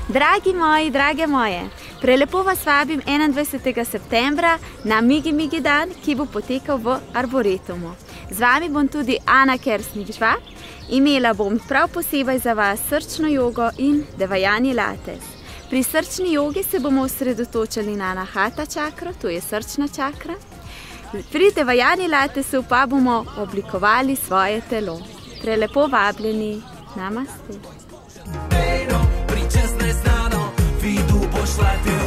Dragi moji, drage moje, prelepo vas vabim 21. septembra na Migi Migi dan, ki bo potekal v Arboretumu. Z vami bom tudi Ana Kersnik-Žvab. Imela bom prav posebej za vas srčno jogo in Devajani Lates. Pri srčni jogi se bomo osredotočili na Anahata čakro, to je srčna čakra. Pri Devajani Latesu pa bomo oblikovali svoje telo. Prelepo vabljeni. Namaste. Pričas neznano, vidu boš leteti.